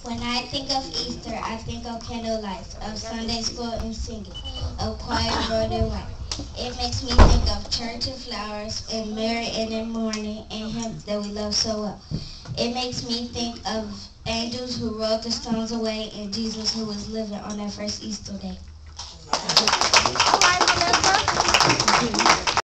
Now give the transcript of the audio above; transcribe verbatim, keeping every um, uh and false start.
When I think of Easter, I think of candlelights, of Sunday school and singing, of choir red and white. It makes me think of church and flowers, and Mary in the morning, and him that we love so well. It makes me think of angels who rolled the stones away, and Jesus who was living on that first Easter day. All right, Melissa.